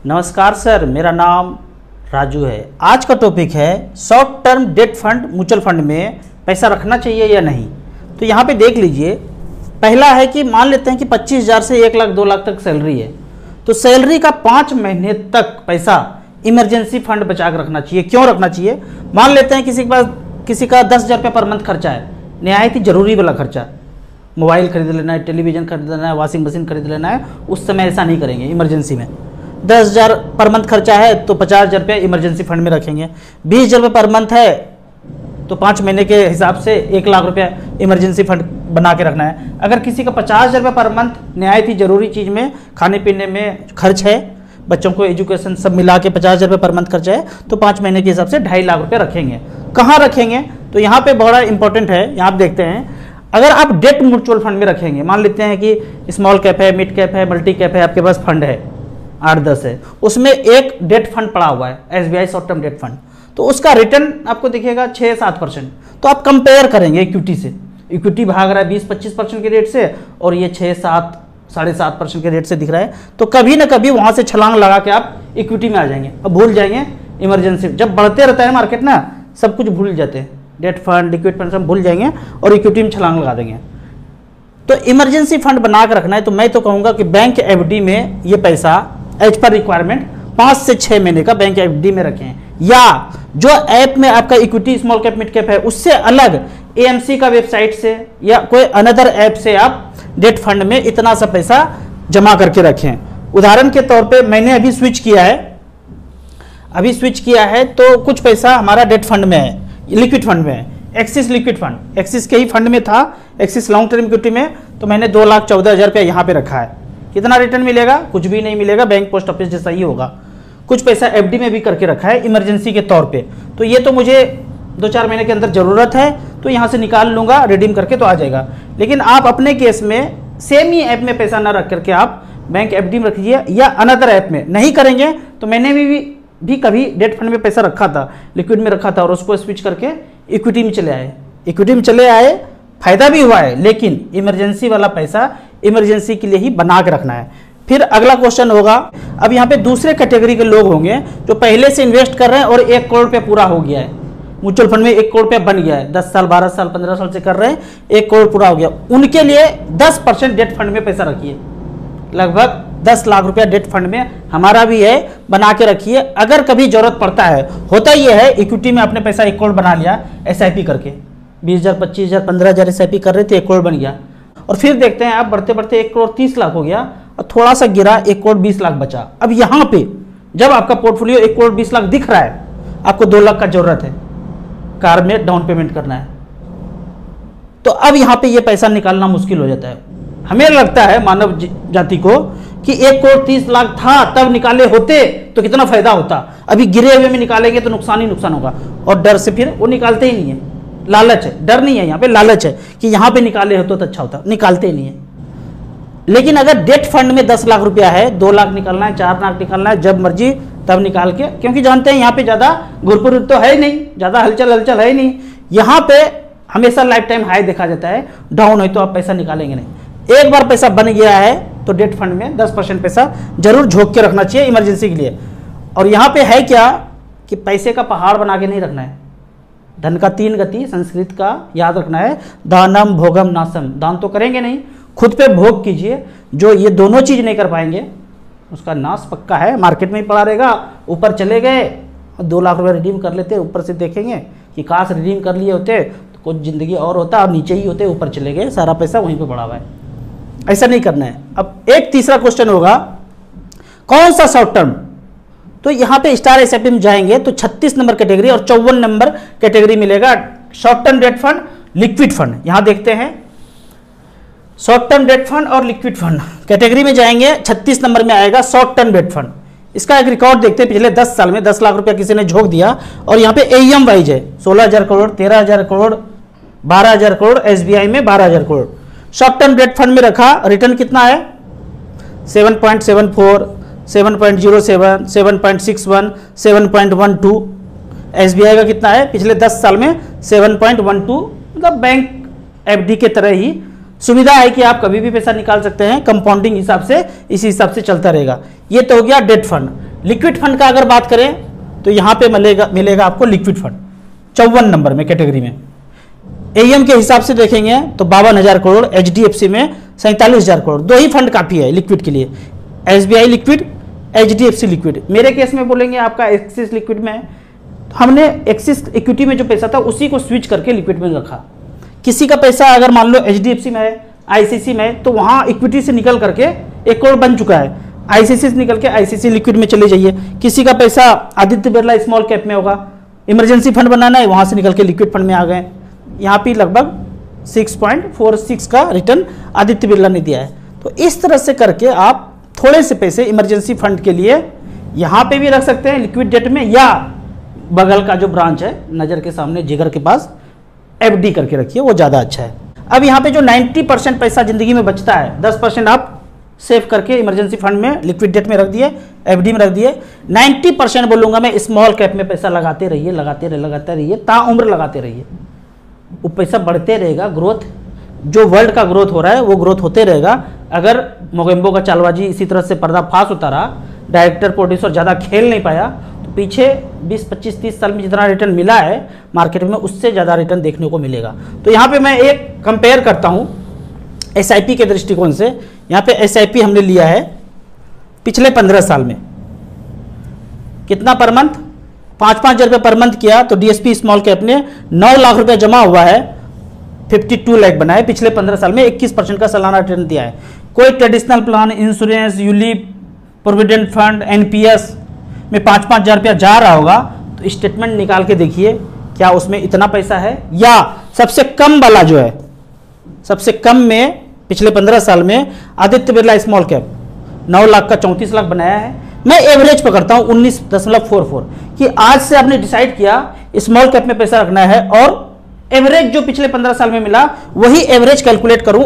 नमस्कार सर, मेरा नाम राजू है। आज का टॉपिक है short term debt fund mutual fund में पैसा रखना चाहिए या नहीं। तो यहाँ पे देख लीजिए, पहला है कि मान लेते हैं कि 25,000 से 1 लाख 2 लाख तक सैलरी है, तो सैलरी का 5 महीने तक पैसा इमरजेंसी फंड बचा कर रखना चाहिए। क्यों रखना चाहिए? मान लेते हैं किसी के पास किसी का 10,000 रुपये पर मंथ खर्चा है, निहायत ही जरूरी वाला खर्चा, मोबाइल खरीद लेना है, टेलीविज़न खरीद लेना है, वॉशिंग मशीन खरीद लेना है, उस समय ऐसा नहीं करेंगे। इमरजेंसी में 10,000 पर मंथ खर्चा है तो 50,000 रुपये इमरजेंसी फंड में रखेंगे। 20,000 रुपये पर मंथ है तो 5 महीने के हिसाब से 1 लाख रुपये इमरजेंसी फंड बना के रखना है। अगर किसी का 50,000 रुपये पर मंथ निहायत ही ज़रूरी चीज़ में, खाने पीने में खर्च है, बच्चों को एजुकेशन सब मिला के 50,000 रुपये पर मंथ खर्चा है, तो 5 महीने के हिसाब से 2.5 लाख रुपये रखेंगे। कहाँ रखेंगे? तो यहाँ पे बड़ा इंपॉर्टेंट है, यहाँ आप देखते हैं, अगर आप डेट म्यूचुअल फंड में रखेंगे, मान लेते हैं कि स्मॉल कैप है, मिड कैप है, मल्टी कैप है, आपके पास फंड है 8-10 है, उसमें एक डेट फंड पड़ा हुआ है, SBI short term debt fund, तो उसका रिटर्न आपको दिखेगा 6-7%। तो आप कंपेयर करेंगे इक्विटी से, इक्विटी भाग रहा है 20-25% के रेट से और ये 6-7-7.5% के रेट से दिख रहा है, तो कभी ना कभी वहाँ से छलांग लगा के आप इक्विटी में आ जाएंगे। अब भूल जाएंगे इमरजेंसी, जब बढ़ते रहता है मार्केट ना, सब कुछ भूल जाते हैं, डेट फंड लिक्विड फंड सब भूल जाएंगे और इक्विटी में छलांग लगा देंगे। तो इमरजेंसी फंड बना कर रखना है, तो मैं तो कहूँगा कि बैंक FD में ये पैसा एज पर रिक्वायरमेंट 5 से 6 महीने का बैंक FD में रखें, या जो ऐप में आपका equity small cap mid cap है उससे अलग AMC का वेबसाइट से या कोई अनदर ऐप से आप डेट फंड में इतना सा पैसा जमा करके रखें। उदाहरण के तौर पे मैंने अभी स्विच किया है तो कुछ पैसा हमारा डेट फंड में है, लिक्विड फंड में है, एक्सिस लिक्विड फंड, एक्सिस के ही फंड में था, एक्सिस लॉन्ग टर्म इक्विटी में, तो मैंने 2,14,000 रुपया यहाँ पे रखा है। कितना रिटर्न मिलेगा? कुछ भी नहीं मिलेगा, बैंक पोस्ट ऑफिस जैसा ही होगा। कुछ पैसा FD में भी करके रखा है इमरजेंसी के तौर पे, तो ये तो मुझे 2-4 महीने के अंदर ज़रूरत है तो यहाँ से निकाल लूँगा, रिडीम करके तो आ जाएगा। लेकिन आप अपने केस में सेम ही ऐप में पैसा ना रख करके आप बैंक FD में रखिए या अनदर ऐप में। नहीं करेंगे तो मैंने भी कभी डेट फंड में पैसा रखा था, लिक्विड में रखा था, और उसको स्विच करके इक्विटी में चले आए, फायदा भी हुआ है, लेकिन इमरजेंसी वाला पैसा इमरजेंसी के लिए ही बना के रखना है। फिर अगला क्वेश्चन होगा, अब यहाँ पे दूसरे कैटेगरी के लोग होंगे जो पहले से इन्वेस्ट कर रहे हैं और 1 करोड़ रुपया पूरा हो गया है, म्यूचुअल फंड में 1 करोड़ रुपया बन गया है, 10 साल 12 साल 15 साल से कर रहे हैं, 1 करोड़ पूरा हो गया। उनके लिए 10% डेट फंड में पैसा रखिए, लगभग 10 लाख रुपया डेट फंड में हमारा भी है, बना के रखिए। अगर कभी जरूरत पड़ता है, होता ही है, इक्विटी में आपने पैसा 1 करोड़ बना लिया SIP करके, 20,000 25,000 15,000 SIP कर रहे थे, 1 करोड़ बन गया, और फिर देखते हैं आप बढ़ते बढ़ते 1 करोड़ 30 लाख हो गया और थोड़ा सा गिरा, 1 करोड़ 20 लाख बचा। अब यहाँ पे जब आपका पोर्टफोलियो 1 करोड़ 20 लाख दिख रहा है, आपको 2 लाख का जरूरत है, कार में डाउन पेमेंट करना है, तो अब यहाँ पे ये पैसा निकालना मुश्किल हो जाता है। हमें लगता है मानव जाति को कि 1 करोड़ 30 लाख था तब निकाले होते तो कितना फायदा होता, अभी गिरे हुए में निकालेंगे तो नुकसान ही नुकसान होगा, और डर से फिर वो निकालते ही नहीं है। लालच है, डर नहीं है, यहाँ पे लालच है कि यहाँ पे निकाले होते तो अच्छा होता, निकालते ही नहीं है। लेकिन अगर डेट फंड में 10 लाख रुपया है, 2 लाख निकालना है, 4 लाख निकालना है, जब मर्जी तब निकाल के, क्योंकि जानते हैं यहाँ पे ज़्यादा घुरपुर तो है नहीं, ज़्यादा हलचल है नहीं, यहाँ पे हमेशा लाइफ टाइम हाई देखा जाता है, डाउन है तो आप पैसा निकालेंगे नहीं। एक बार पैसा बन गया है तो डेट फंड में 10% पैसा जरूर झोंक के रखना चाहिए इमरजेंसी के लिए। और यहाँ पे है क्या कि पैसे का पहाड़ बना के नहीं रखना है। धन का 3 गति संस्कृत का याद रखना है, दानम भोगम नाशम। दान तो करेंगे नहीं, खुद पे भोग कीजिए। जो ये दोनों चीज़ नहीं कर पाएंगे उसका नाश पक्का है, मार्केट में ही पड़ा रहेगा। ऊपर चले गए 2 लाख रुपये रिडीम कर लेते, ऊपर से देखेंगे कि काश रिडीम कर लिए होते तो कुछ ज़िंदगी और होता, और नीचे ही होते, ऊपर चले गए, सारा पैसा वहीं पर पड़ा हुआ है। ऐसा नहीं करना है। अब एक तीसरा क्वेश्चन होगा, कौन सा शॉर्ट टर्म? तो यहाँ पे स्टार SIP में जाएंगे तो 36 नंबर कैटेगरी और 54 नंबर कैटेगरी मिलेगा, short term debt fund, liquid fund. यहाँ देखते हैं शॉर्ट टर्म डेट फंड और लिक्विड फंड कैटेगरी में जाएंगे, 36 नंबर में आएगा शॉर्ट टर्म डेट फंड। इसका एक रिकॉर्ड देखते हैं, पिछले 10 साल में 10 लाख रुपया किसी ने झोंक दिया, और यहाँ पे AUM वाइज है 16,000 करोड़, 13,000 करोड़, 12,000 करोड़, SBI में 12,000 crore. Short term debt fund में रखा, रिटर्न कितना है? 7.74, 7.07, 7.61, 7.12। SBI का कितना है? पिछले 10 साल में 7.12, मतलब बैंक FD के तरह ही सुविधा है कि आप कभी भी पैसा निकाल सकते हैं, कंपाउंडिंग हिसाब से, इसी हिसाब से चलता रहेगा। ये तो हो गया डेट फंड। लिक्विड फंड का अगर बात करें तो यहाँ पे मिलेगा आपको लिक्विड फंड 54 नंबर में कैटेगरी में। एईएम के हिसाब से देखेंगे तो 52,000 करोड़, एचडीएफसी में 47,000 करोड़। दो ही फंड काफी है लिक्विड के लिए, एसबीआई लिक्विड, एचडीएफसी लिक्विड। मेरे केस में बोलेंगे आपका एक्सिस लिक्विड में है, हमने एक्सिस इक्विटी में जो पैसा था उसी को स्विच करके लिक्विड में रखा। किसी का पैसा अगर मान लो एचडीएफसी में है, आईसीसी में है, तो वहां इक्विटी से निकल करके 1 करोड़ बन चुका है, आईसीसी से निकल के आईसीसी लिक्विड में चले जाइए। किसी का पैसा आदित्य बिरला स्मॉल कैप में होगा, इमरजेंसी फंड बनाना है, वहां से निकल के लिक्विड फंड में आ गए। यहाँ पे लगभग 6.46 का रिटर्न आदित्य बिरला ने दिया है। तो इस तरह से करके आप थोड़े से पैसे इमरजेंसी फंड के लिए यहाँ पे भी रख सकते हैं लिक्विड डेट में, या बगल का जो ब्रांच है नज़र के सामने जिगर के पास एफडी करके रखिए, वो ज़्यादा अच्छा है। अब यहाँ पे जो 90% पैसा जिंदगी में बचता है, 10% आप सेव करके इमरजेंसी फंड में लिक्विड डेट में रख दिए, एफडी में रख दिए। 90% बोलूँगा मैं स्मॉल कैप में पैसा लगाते रहिए, लगाते रहिए, ताउम्र लगाते रहिए। वो पैसा बढ़ते रहेगा, ग्रोथ जो वर्ल्ड का ग्रोथ हो रहा है वो ग्रोथ होते रहेगा। अगर मोगेम्बो का चालबाजी इसी तरह से पर्दाफाश होता रहा, डायरेक्टर प्रोड्यूसर ज़्यादा खेल नहीं पाया, तो पीछे 20, 25, 30 साल में जितना रिटर्न मिला है मार्केट में उससे ज़्यादा रिटर्न देखने को मिलेगा। तो यहाँ पे मैं एक कंपेयर करता हूँ एसआईपी के दृष्टिकोण से। यहाँ पे एसआईपी हमने लिया है पिछले 15 साल में, कितना पर मंथ, 5-5 हज़ार रुपये पर मंथ किया तो डीएसपी स्मॉल कैप ने 9 लाख रुपए जमा हुआ है, 52 लाख बनाए पिछले 15 साल में, 21% का सालाना रिटर्न दिया है। कोई traditional plan, insurance, ULIP, provident fund, NPS में 5-5 हज़ार रुपया जा रहा होगा, तो स्टेटमेंट निकाल के देखिए क्या उसमें इतना पैसा है। या सबसे कम वाला जो है, सबसे कम में पिछले 15 साल में आदित्य बिरला स्मॉल कैप 9 लाख का 34 लाख बनाया है। मैं एवरेज पकड़ता हूं 19.44 कि आज से आपने डिसाइड किया स्मॉल कैप में पैसा रखना है, और एवरेज जो पिछले 15 साल में मिला वही एवरेज कैलकुलेट करूं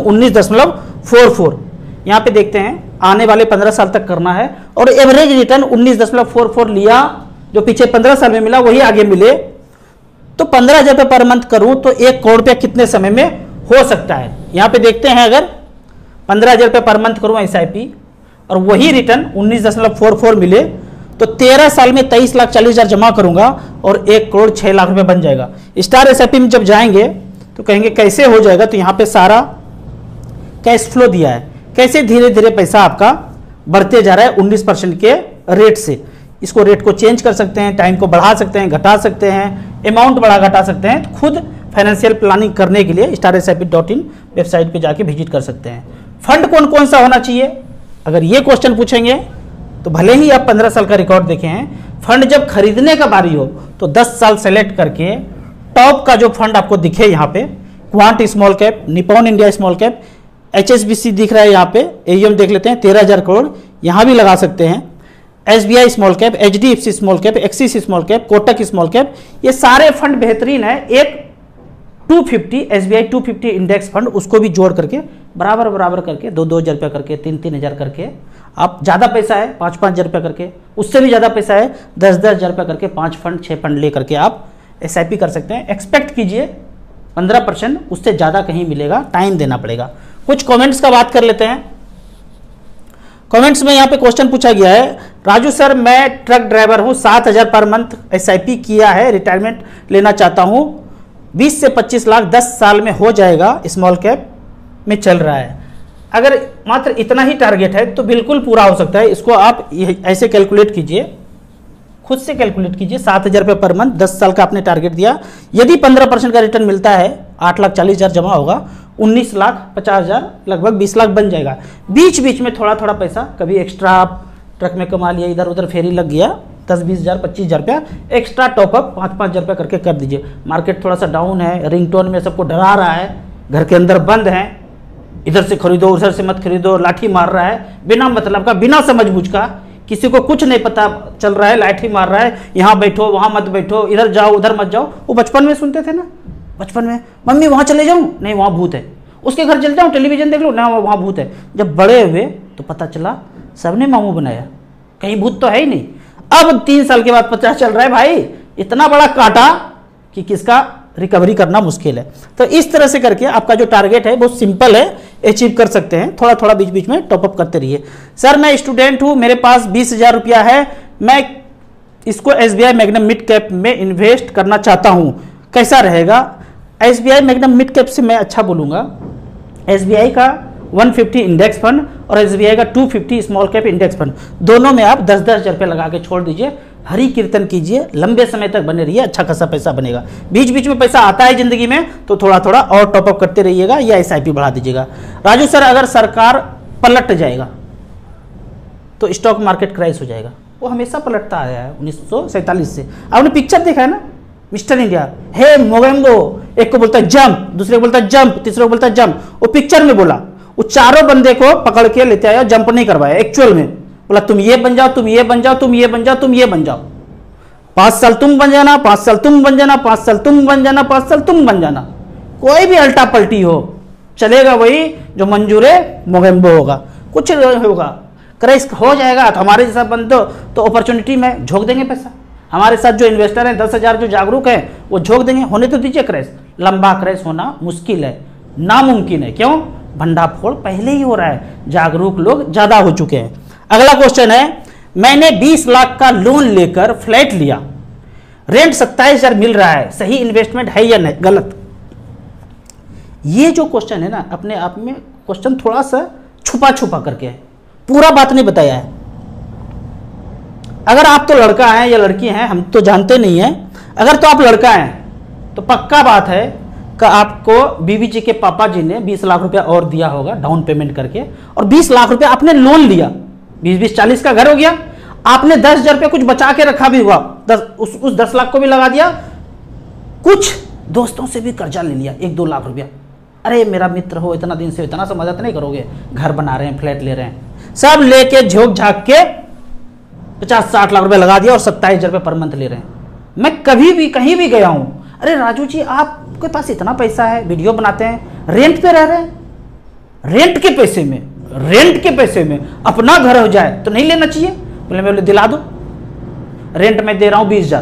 19.44। यहां पे देखते हैं आने वाले 15 साल तक करना है, और एवरेज रिटर्न 19.44 लिया, जो पीछे 15 साल में मिला वही आगे मिले, तो 15,000 रुपये पर मंथ करूं तो 1 करोड़ रुपया कितने समय में हो सकता है। यहां पे देखते हैं अगर 15,000 रुपये पर मंथ करूं एसआईपी और वही रिटर्न 19.44 मिले, तो 13 साल में 23,40,000 जमा करूंगा और 1 करोड़ 6 लाख रुपए बन जाएगा। स्टार एसआईपी में जब जाएंगे तो कहेंगे कैसे हो जाएगा, तो यहाँ पे सारा कैश फ्लो दिया है, कैसे धीरे धीरे पैसा आपका बढ़ते जा रहा है 19% के रेट से। इसको रेट को चेंज कर सकते हैं, टाइम को बढ़ा सकते हैं, घटा सकते हैं, अमाउंट बढ़ा घटा सकते हैं। तो खुद फाइनेंशियल प्लानिंग करने के लिए starsip.in वेबसाइट पे जाके विजिट कर सकते हैं। फंड कौन कौन सा होना चाहिए, अगर ये क्वेश्चन पूछेंगे तो भले ही आप 15 साल का रिकॉर्ड देखे हैं, फंड जब खरीदने का बारी हो तो 10 साल सेलेक्ट करके टॉप का जो फंड आपको दिखे यहाँ पे, quant small cap, Nippon India small cap, HSBC दिख रहा है यहाँ पे, एईएम देख लेते हैं 13,000 करोड़, यहाँ भी लगा सकते हैं। SBI small cap, HDFC small cap, Axis small cap, Kotak small cap, ये सारे फंड बेहतरीन है। एक 250 एसबीआई 250 इंडेक्स फंड, उसको भी जोड़ करके बराबर बराबर करके 2-2 हज़ार रुपया करके 3-3 हज़ार करके, आप ज़्यादा पैसा है 5-5 हज़ार रुपया करके, उससे भी ज़्यादा पैसा है 10-10 हज़ार रुपया करके 5 फंड 6 फंड ले करके आप एसआईपी कर सकते हैं। एक्सपेक्ट कीजिए 15%, उससे ज़्यादा कहीं मिलेगा, टाइम देना पड़ेगा। कुछ कमेंट्स का बात कर लेते हैं। कमेंट्स में यहाँ पे क्वेश्चन पूछा गया है, राजू सर मैं ट्रक ड्राइवर हूँ, 7,000 पर मंथ एसआईपी किया है, रिटायरमेंट लेना चाहता हूँ, 20 से 25 लाख 10 साल में हो जाएगा, स्मॉल कैप में चल रहा है। अगर मात्र इतना ही टारगेट है तो बिल्कुल पूरा हो सकता है। इसको आप ऐसे कैलकुलेट कीजिए, खुद से कैलकुलेट कीजिए। 7,000 रुपये पर मंथ, 10 साल का आपने टारगेट दिया, यदि 15% का रिटर्न मिलता है 8,40,000 जमा होगा, 19,50,000 लगभग 20 लाख बन जाएगा। बीच बीच में थोड़ा थोड़ा पैसा कभी एक्स्ट्रा आप ट्रक में कमा लिया, इधर उधर फेरी लग गया, 10-20 हज़ार 25 हज़ार रुपया एक्स्ट्रा टॉपअप 5-5 हज़ार रुपया करके कर दीजिए। मार्केट थोड़ा सा डाउन है, रिंगटोन में सबको डरा रहा है, घर के अंदर बंद है, इधर से खरीदो उधर से मत खरीदो, लाठी मार रहा है बिना मतलब का, बिना समझ बूझ का, किसी को कुछ नहीं पता चल रहा है, लाठी मार रहा है, यहाँ बैठो वहाँ मत बैठो, इधर जाओ उधर मत जाओ। वो बचपन में सुनते थे ना, बचपन में मम्मी वहाँ चले जाऊँ, नहीं वहाँ भूत है, उसके घर चल जाऊँ टेलीविजन देख लो, ना वहाँ भूत है। जब बड़े हुए तो पता चला सबने मामू बनाया, कहीं भूत तो है ही नहीं। अब 3 साल के बाद पता चल रहा है भाई इतना बड़ा काटा कि किसका रिकवरी करना मुश्किल है। तो इस तरह से करके आपका जो टारगेट है बहुत सिंपल है, अचीव कर सकते हैं। थोड़ा थोड़ा बीच बीच में टॉपअप करते रहिए। सर मैं स्टूडेंट हूँ, मेरे पास 20,000 रुपया है, मैं इसको SBI मैग्नम मिड कैप में इन्वेस्ट करना चाहता हूं, कैसा रहेगा? SBI मैग्नम मिड कैप से मैं अच्छा बोलूंगा, SBI का 150 इंडेक्स फंड और SBI का 250 स्मॉल कैप इंडेक्स फंड, दोनों में आप 10-10 हज़ार रुपये लगा के छोड़ दीजिए, हरि कीर्तन कीजिए, लंबे समय तक बने रहिए, अच्छा खासा पैसा बनेगा। बीच बीच में पैसा आता है जिंदगी में तो थोड़ा थोड़ा और टॉपअप करते रहिएगा या SIP बढ़ा दीजिएगा। राजू सर, अगर सरकार पलट जाएगा तो स्टॉक मार्केट क्रैश हो जाएगा। वो हमेशा पलटता आया है 1947 से। आपने पिक्चर देखा है ना, मिस्टर इंडिया, हे मोगेम्बो, एक को बोलता है जंप, दूसरे को बोलता है जंप, तीसरे को बोलता है जंप। वो पिक्चर में बोला, वो चारों बंदे को पकड़ के लेते आया, जंप नहीं करवाया, एक्चुअल में बोला तुम ये बन जाओ, तुम ये बन जाओ, तुम ये बन जाओ, तुम ये बन जाओ, 5 साल तुम बन जाना, 5 साल तुम बन जाना, 5 साल तुम बन जाना, 5 साल तुम बन जाना। कोई भी अल्टा पलटी हो चलेगा, वही जो मंजूर मोगेम्बो होगा, कुछ होगा, क्रैश हो जाएगा। तो हमारे जैसा बंदो तो अपॉर्चुनिटी में झोंक देंगे पैसा। हमारे साथ जो इन्वेस्टर हैं 10,000 जो जागरूक हैं वो झोंक देंगे, होने तो दीजिए क्रैश। लंबा क्रैश होना मुश्किल है, नामुमकिन है। क्यों? भंडाफोड़ पहले ही हो रहा है, जागरूक लोग ज्यादा हो चुके हैं। अगला क्वेश्चन है, मैंने 20 लाख का लोन लेकर फ्लैट लिया, रेंट 27,000 मिल रहा है, सही इन्वेस्टमेंट है या नहीं गलत? ये जो क्वेश्चन है ना, अपने आप में क्वेश्चन थोड़ा सा छुपा छुपा करके है, पूरा बात नहीं बताया है। अगर आप तो लड़का हैं या लड़की हैं, हम तो जानते नहीं हैं, अगर तो आप लड़का हैं तो पक्का बात है कि आपको बीवी जी के पापा जी ने 20 लाख रुपया और दिया होगा डाउन पेमेंट करके, और 20 लाख रुपया आपने लोन लिया, 20-40 का घर हो गया, आपने 10,000 रुपया कुछ बचा के रखा भी हुआ, उस 10 लाख को भी लगा दिया, कुछ दोस्तों से भी कर्जा ले लिया 1-2 लाख रुपया। अरे मेरा मित्र हो, इतना दिन से इतना सा मदद नहीं करोगे, घर बना रहे हैं, फ्लैट ले रहे हैं, सब लेके झोंक झाक के 50-60 लाख रुपए लगा दिया और 27,000 रुपये पर मंथ ले रहे हैं। मैं कभी भी कहीं भी गया हूं, अरे राजू जी आपके पास इतना पैसा है, वीडियो बनाते हैं, रेंट पे रह रहे हैं, रेंट के पैसे में अपना घर हो जाए तो नहीं लेना चाहिए? बोले मैं दिला दो, रेंट में दे रहा हूं 20,000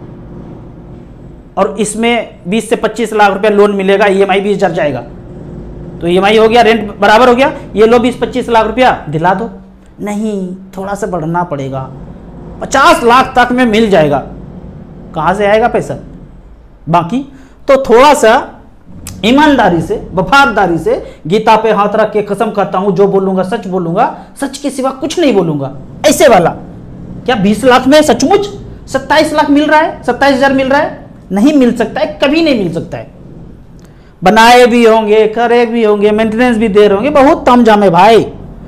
और इसमें 20 से 25 लाख रुपया लोन मिलेगा, EMI 20,000 जाएगा, तो EMI हो गया, रेंट बराबर हो गया, ये लो 20-25 लाख रुपया दिला दो। नहीं, थोड़ा सा बढ़ना पड़ेगा, 50 लाख तक में मिल जाएगा। कहां से आएगा पैसा? बाकी तो थोड़ा सा ईमानदारी से, वफादारी से, गीता पे हाथ रख के कसम करता हूं जो बोलूंगा सच बोलूंगा, सच के सिवा कुछ नहीं बोलूंगा, ऐसे वाला। क्या 20 लाख में सचमुच 27 लाख मिल रहा है, 27,000 मिल रहा है? नहीं मिल सकता है, कभी नहीं मिल सकता है। बनाए भी होंगे, करे भी होंगे, मेंटेनेंस भी दे रहे होंगे, बहुत तामझाम है भाई।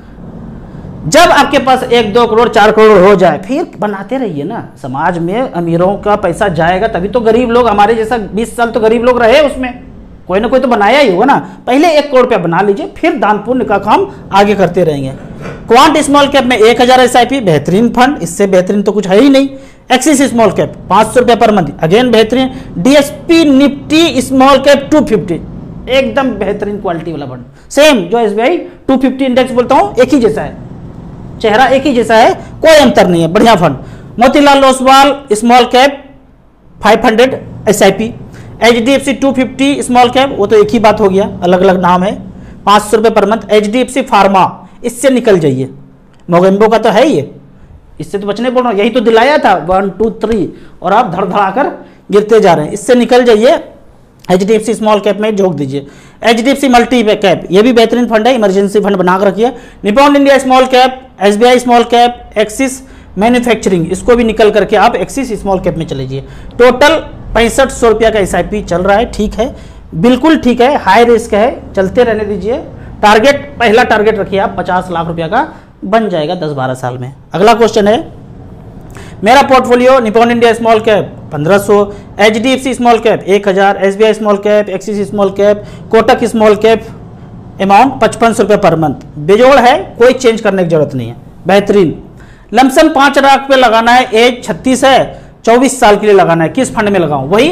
जब आपके पास 1-2 करोड़ 4 करोड़ हो जाए फिर बनाते रहिए ना। समाज में अमीरों का पैसा जाएगा तभी तो गरीब लोग, हमारे जैसा 20 साल तो गरीब लोग रहे, उसमें कोई ना कोई तो बनाया ही होगा ना। पहले 1 करोड़ रुपया बना लीजिए, फिर दान पुण्य का काम आगे करते रहेंगे। क्वांट स्मॉल कैप में 1,000 SIP, बेहतरीन फंड, इससे बेहतरीन तो कुछ है ही नहीं। एक्सिस स्मॉल कैप 500 रुपये पर मंथ, अगेन बेहतरीन। DSP निफ्टी स्मॉल कैप 250, एकदम बेहतरीन क्वालिटी वाला फंड, सेम जो SBI 250 इंडेक्स बोलता हूं, एक ही जैसा है, चेहरा एक ही जैसा है, कोई अंतर नहीं है, बढ़िया fund. Motilal Oswal small cap 500 SIP, HDFC 250 small cap, वो तो एक ही बात हो गया, अलग अलग नाम है, 500 रुपये पर मंथ। HDFC फार्मा, इससे निकल जाइए, मोगेम्बो का तो है ही, इससे तो बचने बोल रहा हूँ, यही तो दिलाया था 1 2 3 और आप धड़धड़ाकर गिरते जा रहे हैं, इससे निकल जाइए। HDFC स्मॉल कैप में झोंक दीजिए। HDFC मल्टी कैप, ये भी बेहतरीन फंड है, इमरजेंसी फंड बना कर रखिए। Nippon India small cap, SBI small cap, Axis manufacturing, इसको भी निकल करके आप एक्सिस स्मॉल कैप में चले जाइए। टोटल 6500 रुपया का SIP चल रहा है, ठीक है, बिल्कुल ठीक है, हाई रिस्क है, चलते रहने दीजिए। टारगेट, पहला टारगेट रखिए आप 50 लाख रुपया का, बन जाएगा 10-12 साल में। अगला क्वेश्चन है, मेरा portfolio Nippon India small cap 1500, HDFC small cap 1000, SBI small cap, Axis small cap, Kotak small cap, amount 5500 रुपये पर मंथ, बेजोड़ है, कोई चेंज करने की जरूरत नहीं है, बेहतरीन। लमसम 5 लाख पे लगाना है, एज 36 है, 24 साल के लिए लगाना है, किस फंड में लगाऊं? वही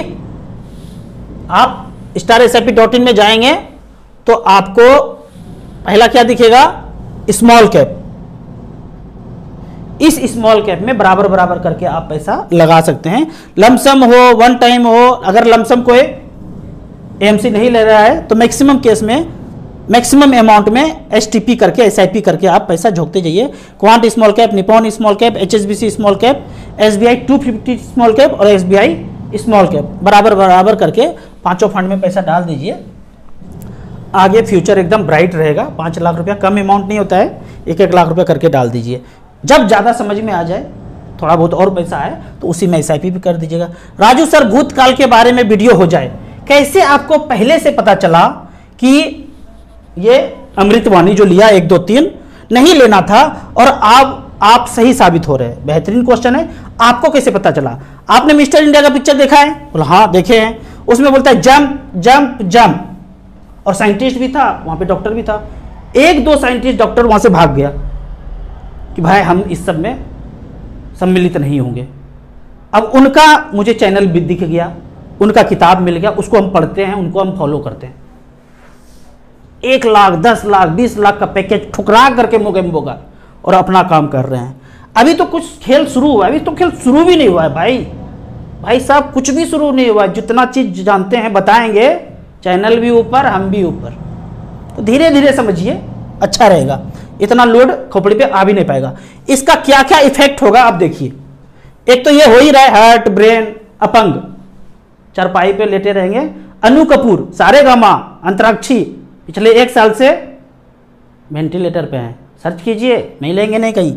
आप StarSIP.in में जाएंगे तो आपको पहला क्या दिखेगा? Small cap. इस स्मॉल कैप में बराबर बराबर करके आप पैसा लगा सकते हैं, लमसम हो, वन टाइम हो। अगर लमसम कोई AMC नहीं ले रहा है तो मैक्सिमम केस में मैक्सिमम अमाउंट में STP करके SIP करके आप पैसा झोंकते जाइए। Quant small cap, Nippon small cap, HSBC small cap, SBI 250 small cap और SBI स्मॉल कैप बराबर बराबर करके पांचों फंड में पैसा डाल दीजिए। आगे फ्यूचर एकदम ब्राइट रहेगा। 5 लाख रुपया कम अमाउंट नहीं होता है, 1-1 लाख रुपया करके डाल दीजिए। जब ज़्यादा समझ में आ जाए, थोड़ा बहुत और पैसा आए तो उसी में SIP भी कर दीजिएगा। राजू सर, भूतकाल के बारे में वीडियो हो जाए। कैसे आपको पहले से पता चला कि ये अमृतवाणी जो लिया 1, 2, 3 नहीं लेना था और आप सही साबित हो रहे हैं? बेहतरीन क्वेश्चन है। आपको कैसे पता चला? आपने मिस्टर इंडिया का पिक्चर देखा है? बोला हाँ देखे हैं। उसमें बोलता है जंप जंप जंप, और साइंटिस्ट भी था वहां पे, डॉक्टर भी था। 1-2 साइंटिस्ट डॉक्टर वहां से भाग गया कि भाई हम इस सब में सम्मिलित नहीं होंगे। अब उनका मुझे चैनल भी दिख गया, उनका किताब मिल गया, उसको हम पढ़ते हैं, उनको हम फॉलो करते हैं। 1 लाख, 10 लाख, 20 लाख का पैकेज ठुकरा करके मोगेम्बो का, और अपना काम कर रहे हैं। अभी तो कुछ खेल शुरू हुआ है, अभी तो खेल शुरू भी नहीं हुआ है भाई साहब, कुछ भी शुरू नहीं हुआ है। जितना चीज जानते हैं बताएंगे, चैनल भी ऊपर, हम भी ऊपर। तो धीरे धीरे समझिए, अच्छा रहेगा। इतना लोड खोपड़ी पे आ भी नहीं पाएगा। इसका क्या क्या इफेक्ट होगा आप देखिए। एक तो ये हो ही रहा है, हार्ट, ब्रेन, अपंग, चारपाई पे लेटे रहेंगे। अनु कपूर, सारेगामा, अंतराक्षी, पिछले 1 साल से वेंटिलेटर पे हैं। सर्च कीजिए, मिलेंगे नहीं कहीं।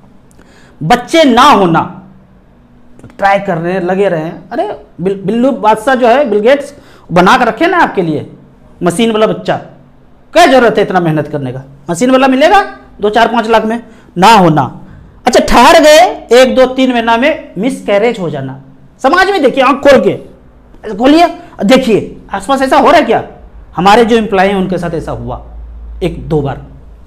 बच्चे ना होना, ट्राई कर रहे हैं, लगे रहे हैं। अरे बिल्लू बादशाह जो है, बिल गेट्स, बना कर रखे ना आपके लिए मशीन वाला बच्चा। क्या जरूरत है इतना मेहनत करने का? मशीन वाला मिलेगा 2, 4, 5 लाख में। ना होना। अच्छा, ठहर गए 1, 2, 3 महीना में मिस कैरेज हो जाना। समाज में देखिए, आंख खोल के खोलिए, देखिए आसपास ऐसा हो रहा है क्या? हमारे जो एम्प्लॉय हैं उनके साथ ऐसा हुआ 1-2 बार।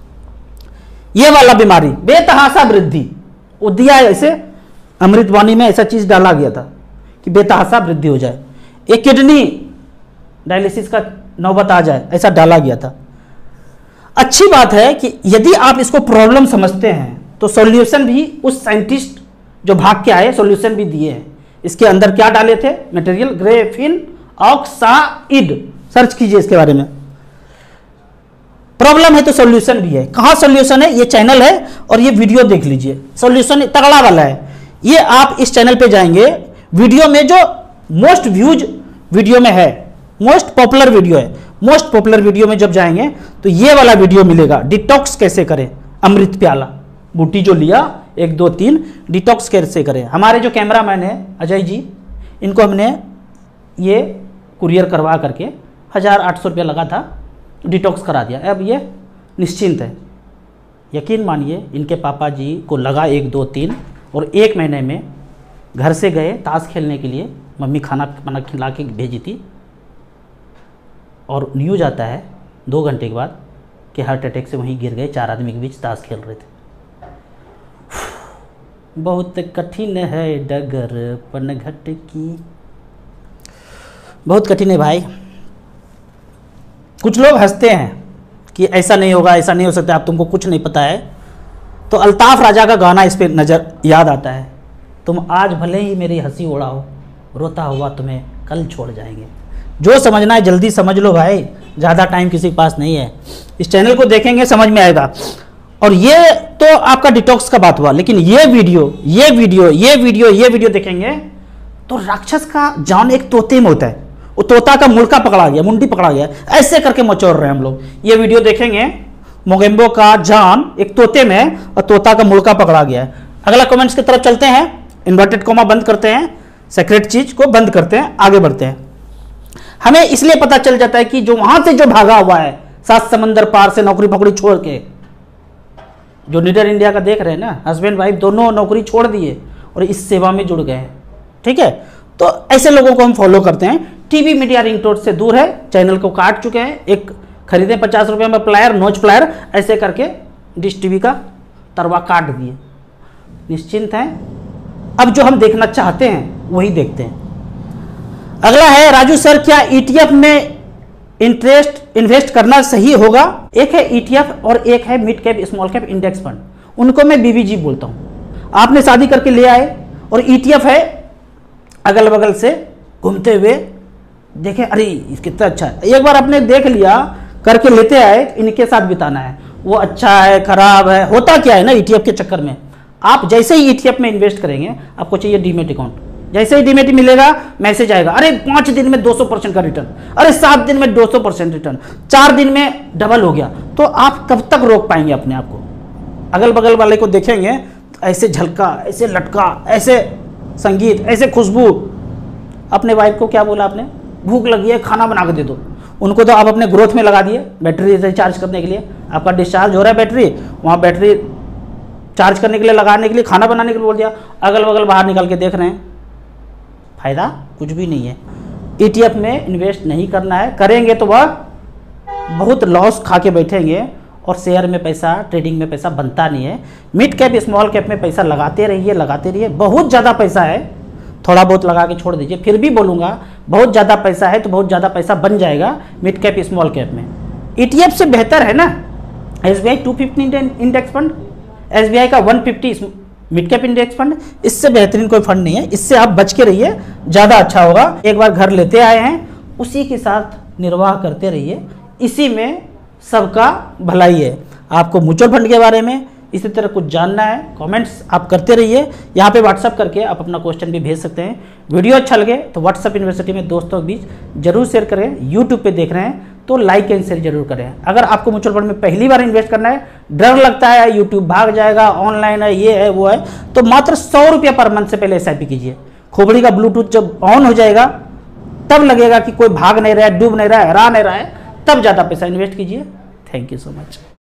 ये वाला बीमारी, बेतहाशा वृद्धि, वो दिया ऐसे अमृतवाणी में ऐसा चीज डाला गया था कि बेतहाशा वृद्धि हो जाए, एक किडनी डायलिसिस का नौबत आ जाए, ऐसा डाला गया था। अच्छी बात है कि यदि आप इसको प्रॉब्लम समझते हैं तो सॉल्यूशन भी उस साइंटिस्ट जो भाग के आए सॉल्यूशन भी दिए हैं। इसके अंदर क्या डाले थे? मटेरियल ग्रेफिन ऑक्साइड, सर्च कीजिए इसके बारे में। प्रॉब्लम है तो सॉल्यूशन भी है। कहां सॉल्यूशन है? ये चैनल है और ये वीडियो देख लीजिए, सॉल्यूशन तगड़ा वाला है। ये आप इस चैनल पे जाएंगे, वीडियो में जो मोस्ट व्यूज वीडियो में है, मोस्ट पॉपुलर वीडियो है, मोस्ट पॉपुलर वीडियो में जब जाएंगे तो ये वाला वीडियो मिलेगा। डिटॉक्स कैसे करें, अमृत प्याला, बूटी जो लिया 1, 2, 3, डिटॉक्स कैसे करें। हमारे जो कैमरामैन है अजय जी, इनको हमने ये कुरियर करवा करके 1800 रुपया लगा था, डिटॉक्स करा दिया। अब ये निश्चिंत है। यकीन मानिए, इनके पापा जी को लगा 1, 2, 3 और 1 महीने में घर से गए ताश खेलने के लिए, मम्मी खाना बना खिला के भेजी थी, और न्यूज आता है 2 घंटे के बाद कि हार्ट अटैक से वहीं गिर गए। 4 आदमी के बीच ताश खेल रहे थे। बहुत कठिन है डगर पनघट की, बहुत कठिन है भाई। कुछ लोग हंसते हैं कि ऐसा नहीं होगा, ऐसा नहीं हो सकता, आप तुमको कुछ नहीं पता है। तो अल्ताफ राजा का गाना इस पर नजर याद आता है, तुम आज भले ही मेरी हंसी उड़ाओ, रोता हुआ तुम्हें कल छोड़ जाएंगे। जो समझना है जल्दी समझ लो भाई, ज़्यादा टाइम किसी के पास नहीं है। इस चैनल को देखेंगे समझ में आएगा। और ये तो आपका डिटॉक्स का बात हुआ, लेकिन ये वीडियो देखेंगे तो राक्षस का जान एक तोते में होता है। वो तोता का मुंडी पकड़ा गया, ऐसे करके मचोड़ रहे हैं हम लोग। ये वीडियो देखेंगे, मोगेम्बो का जान एक तोते में और तोता का मुड़का पकड़ा गया है। अगला कमेंट्स की तरफ चलते हैं, इन्वर्टेड कॉमा बंद करते हैं, सेक्रेट चीज को बंद करते हैं, आगे बढ़ते हैं। हमें इसलिए पता चल जाता है कि जो वहां से जो भागा हुआ है 7 समंदर पार से नौकरी पकड़ी छोड़ के, जो लीडर इंडिया का देख रहे हैं ना, हस्बैंड वाइफ दोनों नौकरी छोड़ दिए और इस सेवा में जुड़ गए हैं। ठीक है, तो ऐसे लोगों को हम फॉलो करते हैं। टीवी मीडिया रिंगटोन से दूर है, चैनल को काट चुके हैं। एक खरीदे 50 रुपये में प्लायर, नोच प्लायर, ऐसे करके डिश टीवी का तरवा काट दिए, निश्चिंत हैं। अब जो हम देखना चाहते हैं वही देखते हैं। अगला है, राजू सर क्या ETF में इन्वेस्ट करना सही होगा? एक है ETF और एक है mid cap small cap index fund, उनको मैं BBG बोलता हूं। आपने शादी करके ले आए और ETF है अगल बगल से घूमते हुए, देखें अरे कितना अच्छा है। एक बार आपने देख लिया, करके लेते आए, इनके साथ बिताना है। वो अच्छा है खराब है, होता क्या है ना ETF के चक्कर में, आप जैसे ही ETF में इन्वेस्ट करेंगे आपको चाहिए डीमेट अकाउंट, जैसे ही डीमेट मिलेगा मैसेज आएगा, अरे 5 दिन में 200% का रिटर्न, अरे 7 दिन में 200% रिटर्न, 4 दिन में डबल हो गया। तो आप कब तक रोक पाएंगे अपने आप को? अगल बगल वाले को देखेंगे ऐसे झलका, ऐसे लटका, ऐसे संगीत, ऐसे खुशबू। अपने वाइफ को क्या बोला आपने? भूख लगी है खाना बना के दे दो। उनको तो आप अपने ग्रोथ में लगा दिए, बैटरी रिचार्ज करने के लिए। आपका डिस्चार्ज हो रहा है बैटरी, वहाँ बैटरी चार्ज करने के लिए, लगाने के लिए, खाना बनाने के लिए बोल दिया। अगल बगल बाहर निकल के देख रहे हैं, फायदा कुछ भी नहीं है। ETF में इन्वेस्ट नहीं करना है, करेंगे तो वह बहुत लॉस खा के बैठेंगे और शेयर में पैसा, ट्रेडिंग में पैसा बनता नहीं है। मिड कैप स्मॉल कैप में पैसा लगाते रहिए। बहुत ज़्यादा पैसा है, थोड़ा बहुत लगा के छोड़ दीजिए। फिर भी बोलूँगा बहुत ज़्यादा पैसा है तो बहुत ज़्यादा पैसा बन जाएगा मिड कैप स्मॉल कैप में। ETF से बेहतर है ना SBI 250 इंडेक्स फंड, SBI का 150 मिड कैप इंडेक्स फंड, इससे बेहतरीन कोई फंड नहीं है। इससे आप बच के रहिए, ज़्यादा अच्छा होगा। एक बार घर लेते आए हैं, उसी के साथ निर्वाह करते रहिए, इसी में सबका भलाई है। आपको म्यूचुअल फंड के बारे में इसी तरह कुछ जानना है, कमेंट्स आप करते रहिए। यहाँ पे व्हाट्सअप करके आप अपना क्वेश्चन भी भेज सकते हैं। वीडियो अच्छा लगे तो व्हाट्सअप यूनिवर्सिटी में दोस्तों के बीच जरूर शेयर करें। यूट्यूब पे देख रहे हैं तो लाइक एंड शेयर जरूर करें। अगर आपको म्यूचुअल फंड में पहली बार इन्वेस्ट करना है, डर लगता है यूट्यूब भाग जाएगा, ऑनलाइन है, ये है वो है, तो मात्र 100 रुपये पर मंथ से पहले SIP कीजिए। खोपड़ी का ब्लूटूथ जब ऑन हो जाएगा तब लगेगा कि कोई भाग नहीं रहा है, डूब नहीं रहा है, हरा नहीं रहा है, तब ज़्यादा पैसा इन्वेस्ट कीजिए। Thank you so much.